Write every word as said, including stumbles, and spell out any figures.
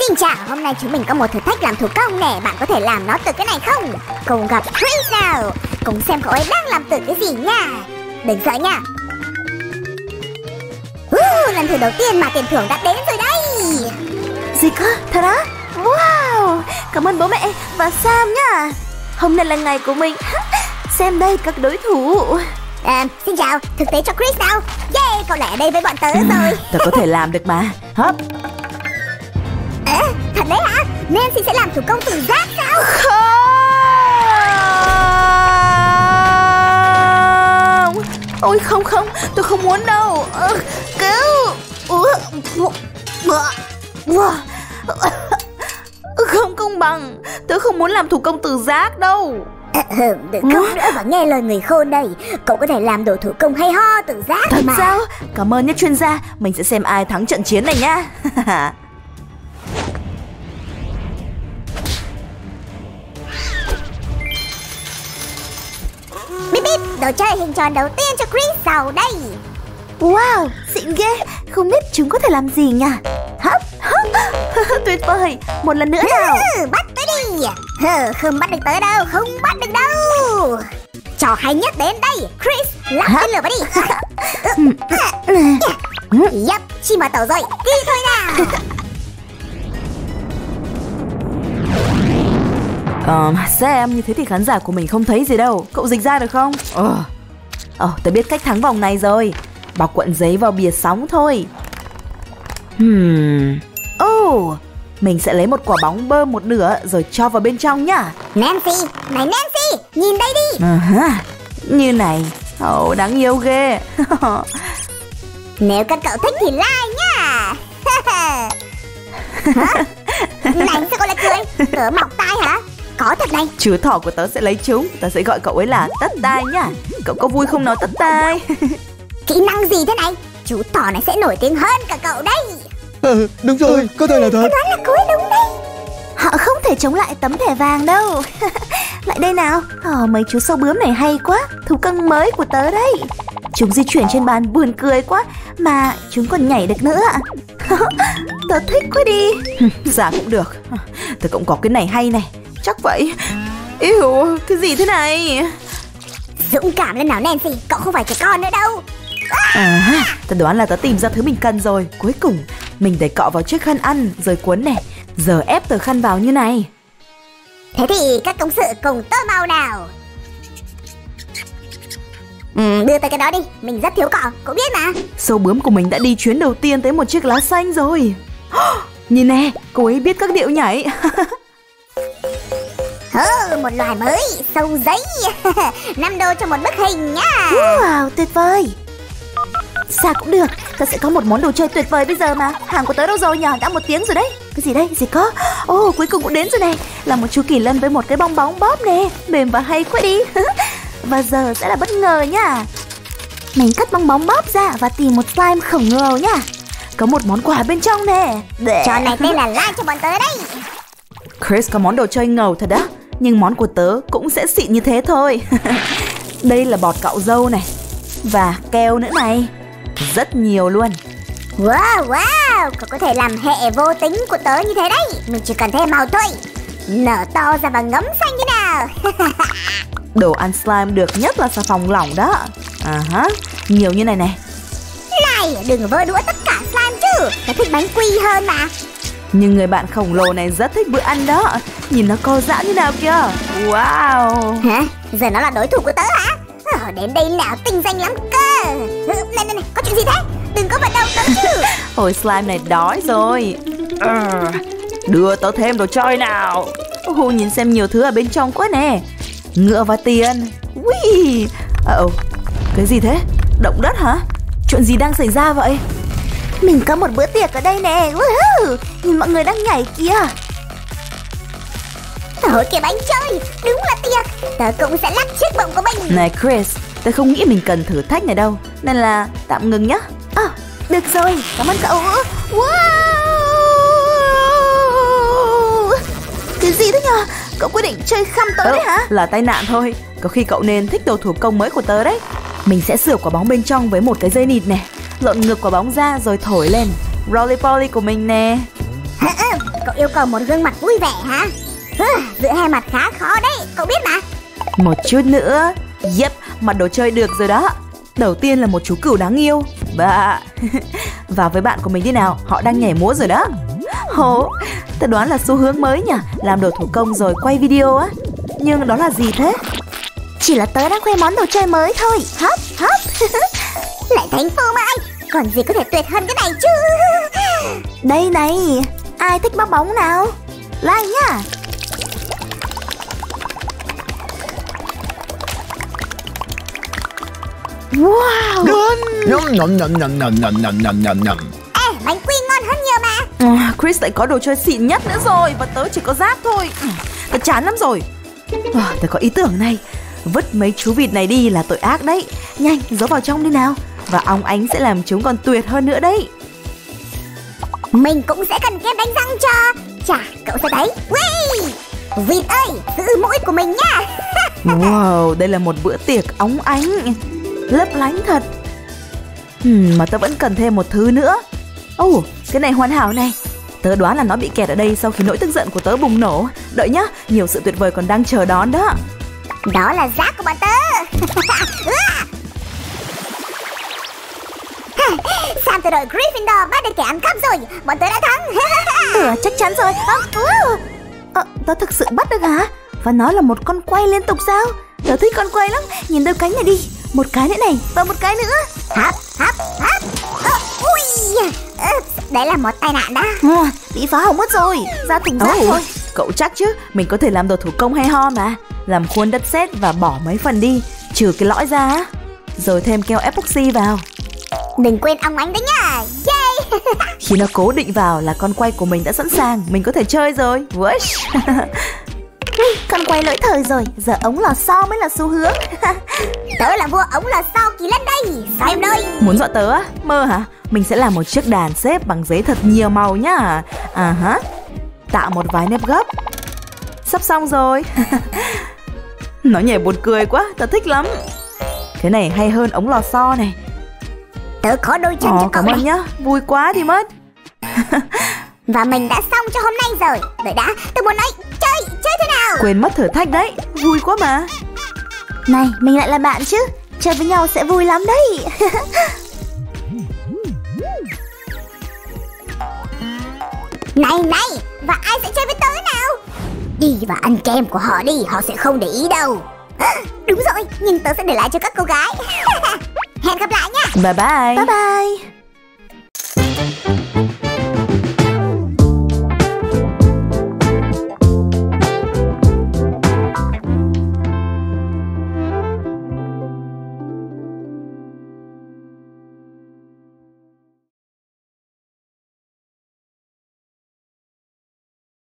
Xin chào, hôm nay chúng mình có một thử thách làm thủ công nè. Bạn có thể làm nó từ cái này không? Cùng gặp Chris nào. Cùng xem cậu ấy đang làm từ cái gì nha. Đừng sợ nha. uh, Lần thử đầu tiên mà tiền thưởng đã đến rồi đây. Gì cơ? Thật á? Wow, cảm ơn bố mẹ và Sam nha. Hôm nay là ngày của mình. Xem đây các đối thủ. à, Xin chào, thực tế cho Chris nào. Yeah, cậu lại ở đây với bọn tớ ừ, rồi. Tớ có thể làm được mà. Hấp. À, thật đấy hả? Nancy sẽ làm thủ công từ rác sao? Không. Ôi không không, tôi không muốn đâu. ừ, Cứu. Không công bằng. Tớ không muốn làm thủ công từ rác đâu. À, đừng khóc nữa và nghe lời người khôn đây. Cậu có thể làm đồ thủ công hay ho từ rác. Thật mà. sao? Cảm ơn nhé chuyên gia. Mình sẽ xem ai thắng trận chiến này nha. Bíp bíp, đồ chơi hình tròn đầu tiên cho Chris sau đây. Wow, xịn ghê. Không biết chúng có thể làm gì nhỉ? Hấp. Tuyệt vời. Một lần nữa nào. ừ, Bắt tới đi. ừ, Không bắt được tới đâu. Không bắt được đâu. Trò hay nhất đến đây. Chris, lắp cái lửa vào đi. Yep, chi mà tàu rồi. Đi thôi nào. Ờ, Sam, như thế thì khán giả của mình không thấy gì đâu. Cậu dịch ra được không? Ờ, ờ tớ biết cách thắng vòng này rồi. Bọc cuộn giấy vào bìa sóng thôi. Hmm. Oh, mình sẽ lấy một quả bóng bơm một nửa rồi cho vào bên trong nhá. Nancy, này Nancy, nhìn đây đi. uh-huh. Như này. Oh, đáng yêu ghê. Nếu các cậu thích thì like nha. Này, sao cậu lại cười? Tớ mọc tai hả? Có thật này. Chú thỏ của tớ sẽ lấy chúng. Tớ sẽ gọi cậu ấy là Tất Tai nhá. Cậu có vui không nào Tất Tai? Kỹ năng gì thế này? Chú thỏ này sẽ nổi tiếng hơn cả cậu đấy. Ừ, đúng rồi, có thể là thật. Tôi đoán là cô ấy đúng đấy. Họ không thể chống lại tấm thẻ vàng đâu. Lại đây nào. Ờ, mấy chú sâu bướm này hay quá. Thủ công mới của tớ đấy. Chúng di chuyển trên bàn buồn cười quá. Mà chúng còn nhảy được nữa. Tớ thích quá đi. Dạ cũng được. Tớ cũng có cái này hay này. Chắc vậy. Yêu, cái gì thế này? Dũng cảm lên nào Nancy, cậu không phải trẻ con nữa đâu. À, tớ đoán là tớ tìm ra thứ mình cần rồi. Cuối cùng mình đẩy cọ vào chiếc khăn ăn rồi cuốn này. Giờ ép tờ khăn vào như này. Thế thì các công sự cùng tơ màu nào. ừ, Đưa tới cái đó đi, mình rất thiếu cọ, cậu biết mà. Sâu bướm của mình đã đi chuyến đầu tiên tới một chiếc lá xanh rồi. Nhìn nè, cô ấy biết các điệu nhảy. ừ, Một loài mới, sâu giấy. năm đô cho một bức hình nhá. Wow, tuyệt vời. Sao cũng được, tớ sẽ có một món đồ chơi tuyệt vời bây giờ mà. Hàng của tớ đâu rồi nhỉ? Đã một tiếng rồi đấy. Cái gì đây? Gì có? Ồ, oh, cuối cùng cũng đến rồi này. Là một chú kỳ lân với một cái bong bóng bóp nè. Mềm và hay quá đi. Và giờ sẽ là bất ngờ nhá. Mình cắt bong bóng bóp ra và tìm một slime khổng lồ nhá. Có một món quà bên trong nè. Trò này tên là like cho bọn tớ đấy. Chris có món đồ chơi ngầu thật đó. Nhưng món của tớ cũng sẽ xịn như thế thôi. Đây là bọt cạo râu này. Và keo nữa này. Rất nhiều luôn. Wow, wow, cậu có thể làm hệ vô tính của tớ như thế đấy. Mình chỉ cần thêm màu thôi. Nở to ra và ngấm xanh như nào. Đồ ăn slime được nhất là xà phòng lỏng đó. À hả, nhiều như này này. Này, đừng vơ đũa tất cả slime chứ. Tớ thích bánh quy hơn mà. Nhưng người bạn khổng lồ này rất thích bữa ăn đó. Nhìn nó co giãn như nào kìa. Wow. Hả? Giờ nó là đối thủ của tớ hả? Ờ, đến đây nào, tinh danh lắm cơ. Này, này, này, có chuyện gì thế? Đừng có vận động tớ chứ. Ôi, slime này đói rồi. à, Đưa tớ thêm đồ chơi nào. Ồ, nhìn xem nhiều thứ ở bên trong quá nè. Ngựa và tiền. Ui. Ờ, cái gì thế? Động đất hả? Chuyện gì đang xảy ra vậy? Mình có một bữa tiệc ở đây nè. uh-huh. Nhìn mọi người đang nhảy kìa. Ôi kìa bánh chơi, đúng là tiệc. Tớ cũng sẽ lắc chiếc bụng của mình. Này Chris, tớ không nghĩ mình cần thử thách này đâu. Nên là tạm ngừng nhá. À, được rồi, cảm ơn cậu. Wow. Cái gì thế nhờ? Cậu quyết định chơi khăm tớ đấy hả? Là tai nạn thôi. Có khi cậu nên thích đồ thủ công mới của tớ đấy. Mình sẽ sửa quả bóng bên trong với một cái dây nịt này. Lộn ngược quả bóng ra rồi thổi lên. Roly poly của mình nè. Cậu yêu cầu một gương mặt vui vẻ hả? Giữa hai mặt khá khó đấy, cậu biết mà. Một chút nữa. Yep, mặt đồ chơi được rồi đó. Đầu tiên là một chú cừu đáng yêu. Bà vào với bạn của mình đi nào, họ đang nhảy múa rồi đó. Ồ, tớ đoán là xu hướng mới nhỉ, làm đồ thủ công rồi quay video á. Nhưng đó là gì thế? Chỉ là tớ đang khoe món đồ chơi mới thôi. Hop hop. Lại thành phô mà anh, còn gì có thể tuyệt hơn cái này chứ. Đây này, ai thích bong bóng nào? Like nhá. Wow. Nhầm nhầm nhầm nhầm nhầm nhầm nhầm nhầm nhầm nhầm. Ê, bánh quy ngon hơn nhiều mà. à, Chris lại có đồ chơi xịn nhất nữa rồi, và tớ chỉ có rác thôi. Tớ chán lắm rồi. à, Tớ có ý tưởng này. Vứt mấy chú vịt này đi là tội ác đấy. Nhanh, giấu vào trong đi nào. Và óng ánh sẽ làm chúng còn tuyệt hơn nữa đấy. Mình cũng sẽ cần kem đánh răng cho. Chà, cậu sẽ thấy. Ui, vịt ơi, giữ mũi của mình nha. Wow, đây là một bữa tiệc óng ánh, lấp lánh thật. hmm, Mà tớ vẫn cần thêm một thứ nữa. Ồ, oh, cái này hoàn hảo này. Tớ đoán là nó bị kẹt ở đây sau khi nỗi tức giận của tớ bùng nổ. Đợi nhá, nhiều sự tuyệt vời còn đang chờ đón đó. Đó là rác của bọn tớ. Sam từ đội Gryffindor bắt được kẻ ăn cắp rồi. Bọn tớ đã thắng. Ừ, chắc chắn rồi. à, uh. à, Tớ thực sự bắt được hả? Và nó là một con quay liên tục sao? Tớ thích con quay lắm. Nhìn đôi cánh này đi. Một cái nữa này, và một cái nữa. Hấp, hấp, hấp. Ờ, ui, ờ, đấy là một tai nạn đó. à, Bị phá hỏng mất rồi. Ra thùng rác Oh. thôi. Cậu chắc chứ, mình có thể làm đồ thủ công hay ho mà. Làm khuôn đất sét và bỏ mấy phần đi, trừ cái lõi ra á. Rồi thêm keo epoxy vào. Đừng quên ong ánh đấy nhá. Yay. Khi nó cố định vào là con quay của mình đã sẵn sàng. Mình có thể chơi rồi. Wish. Con quay lỗi thời rồi. Giờ ống lò xo mới là xu hướng. Tớ là vua ống lò xo kỳ lân đây. Sao em đây? Muốn dọa tớ á? Mơ hả? Mình sẽ làm một chiếc đàn xếp bằng giấy thật nhiều màu nhá. À hả? Tạo một vài nếp gấp. Sắp xong rồi. Nó nhảy buồn cười quá. Tớ thích lắm. Cái này hay hơn ống lò xo này. Tớ có đôi chân Ồ, cho cậu cảm ơn này. nhá. Vui quá đi mất. Và mình đã xong cho hôm nay rồi. Đợi đã, tôi muốn nói chơi, chơi thế nào? Quên mất thử thách đấy. Vui quá mà. Này, mình lại là bạn chứ. Chơi với nhau sẽ vui lắm đấy. Này này, và ai sẽ chơi với tớ nào? Đi và ăn kem của họ đi, họ sẽ không để ý đâu. Đúng rồi, nhưng tớ sẽ để lại cho các cô gái. Hẹn gặp lại nha. Bye bye. Bye bye.